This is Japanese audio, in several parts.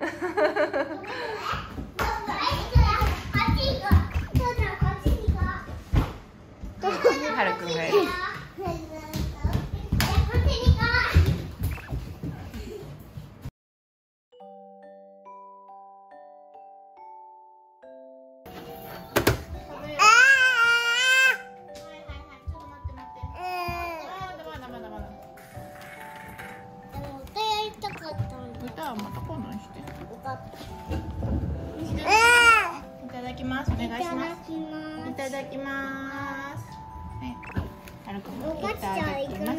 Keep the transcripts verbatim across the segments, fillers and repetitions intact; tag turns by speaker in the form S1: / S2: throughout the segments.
S1: はるくんがいる。歌はまた今度にして。いただきます。お願いします。いただきます。はい。はるくんもいただきます。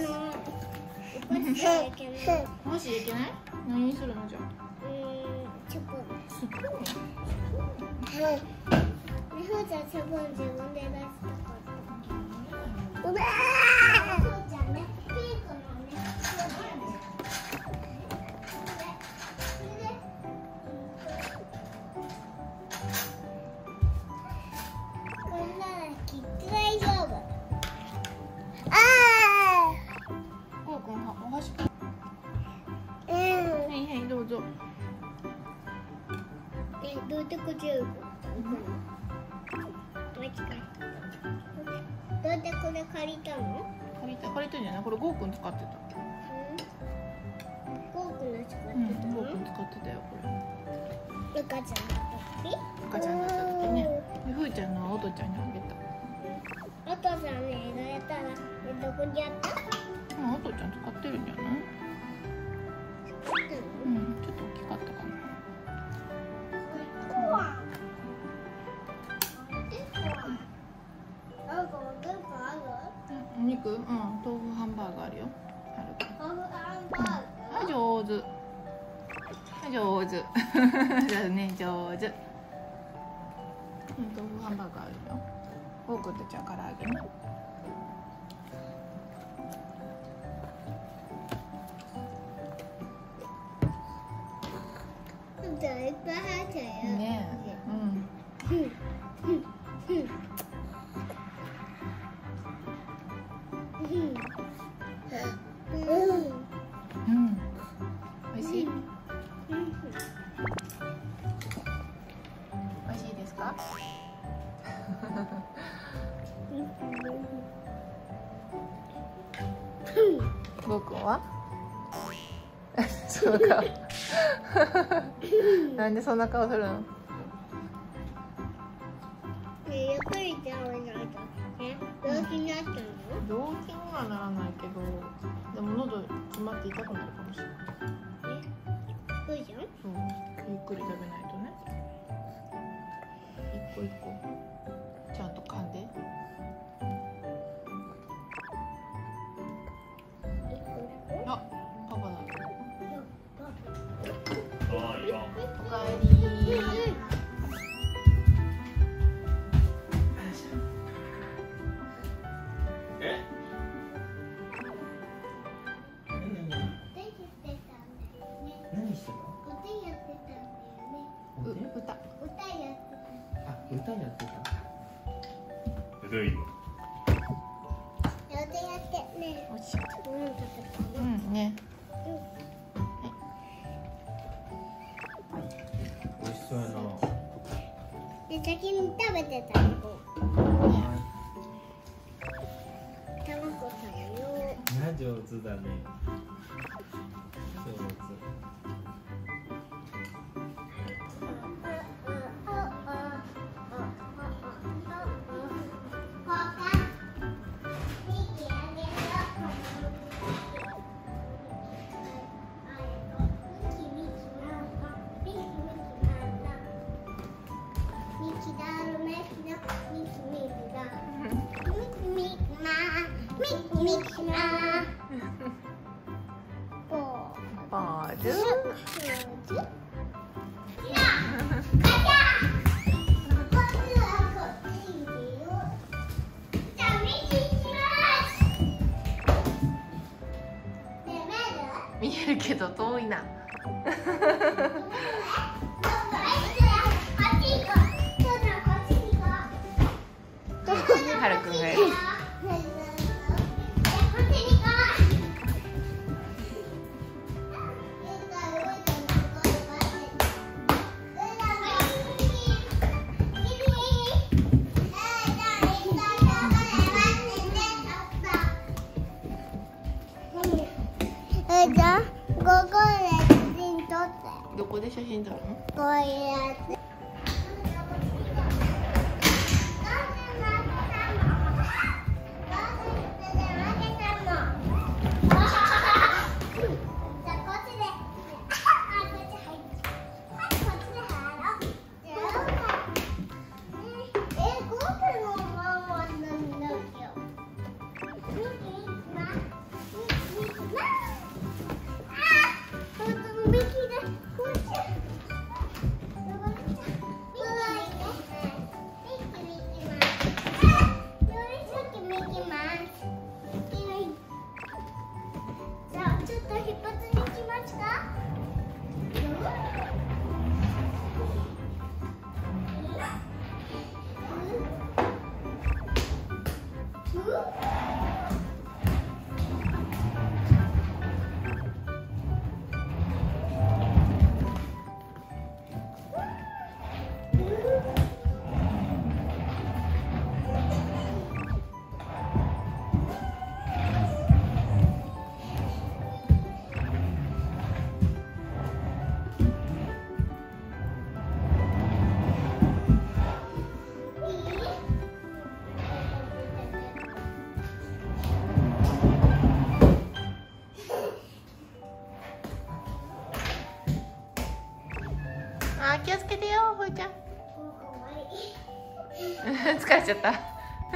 S1: もしいけない？何にするのじゃあ？
S2: スプーン。
S1: スプーン？
S2: みほちゃんスプーン自分で出したかった。うわー。そうじゃね。ピンクのね。こんなのきっと大丈夫。ああ。
S1: こうくんはお箸。
S2: うん。
S1: はいはいどうぞ。
S2: え、どうやってこっちへ行くの？どうやってこれ借りたの？
S1: 借りた借りたんじゃない？これゴーくん使ってた。
S2: ゴーくんの使ってた
S1: うん、
S2: の？
S1: ゴーくん使ってたよこれ。
S2: ルカちゃんの時？
S1: ルカちゃんだった時ね。で、ふーちゃんのはおとちゃんにあげた。
S2: お父さんね、どうやったら、え、どこにあった？
S1: うん、おとちゃん使ってるんじゃない？うん、ちょっと大きかったかな。お肉、うん、豆腐ハンバーグあるよ。ある。あ、上手。あ、上手。だね、上手。うん、豆腐ハンバーグあるよ。ゴーくんたちは唐揚げね。ねえ、うん。うん。美味しい。美味しいですか？ゴーくんは？その顔。なんでそんな顔するの？
S2: ゆっくり食べないと。え、病気になったの？
S1: 病気にはならないけど、でも喉詰まって痛くなるかもしれない。
S2: え、そうじゃん？
S1: そう、ゆっくり食べないとね。一個一個ちゃんと噛んで。あ、パパだ。おかえり。
S3: 歌やってた。
S4: どういうの？
S2: やってやってね。
S1: おいしい。
S2: うん、
S1: うんね。
S3: 美味しそうやな。
S2: で、先に食べてたの。卵さんよ。
S3: いや、上手だね。上手。
S1: ポーズ。見えるけど遠いな。はるくんがいる。 どこで写真撮るの？
S2: こうやって。
S1: あ、気をつけてよ、ふーちゃん。疲れちゃった。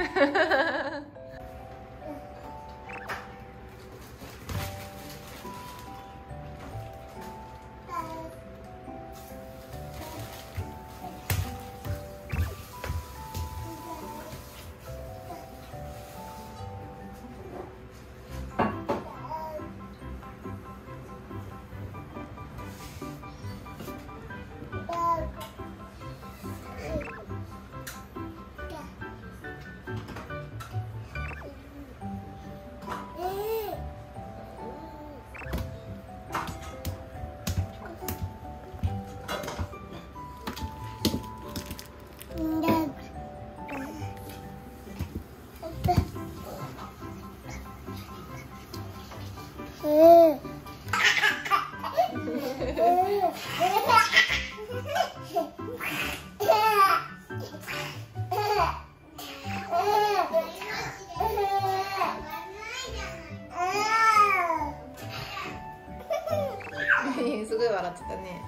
S1: すごい笑ってたね。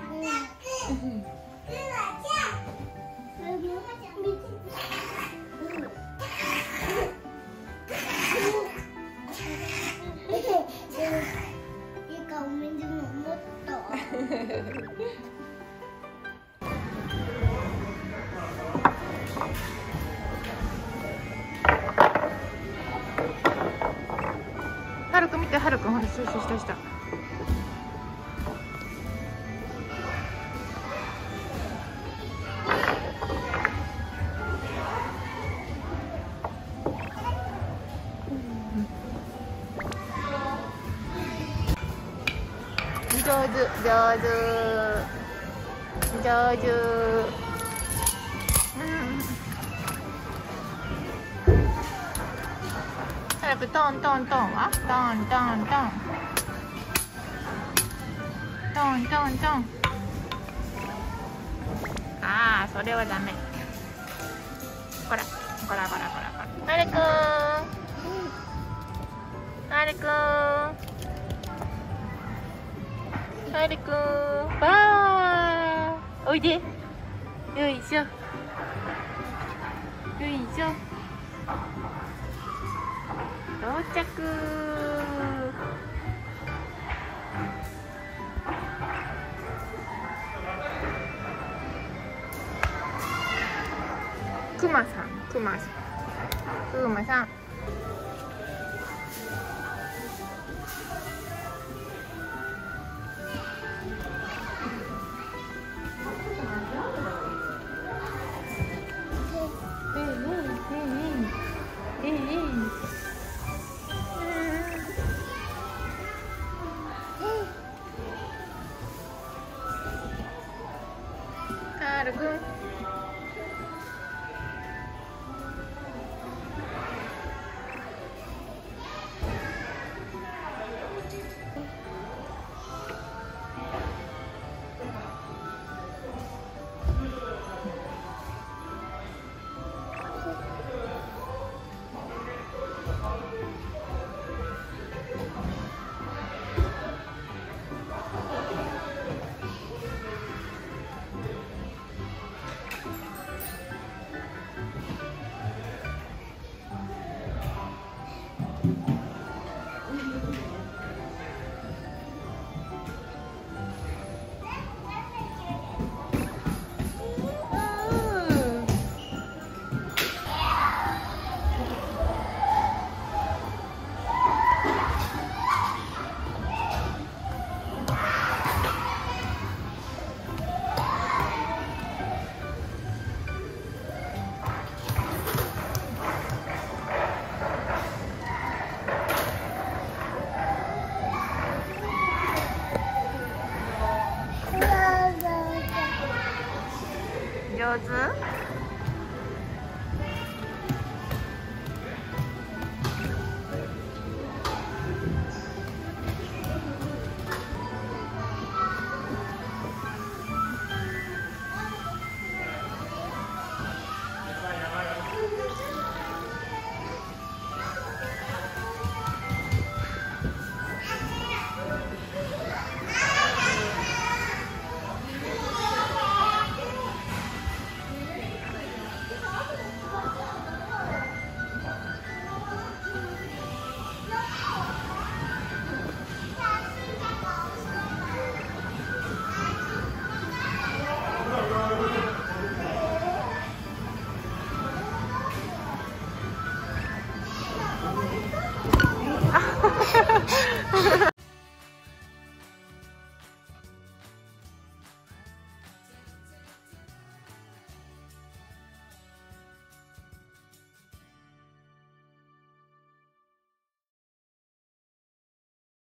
S1: はるくん見て、はるくんほら、そうそうしたした。上手上手上手。早くトントントンはトントントントントントン。ああ、それはダメ。ほらほらほらほらほら。はるくんはるくんはるくん、わー、おいで。よいしょ。よいしょ。到着。くまさん、くまさん、くまさん。はるくん。 上手？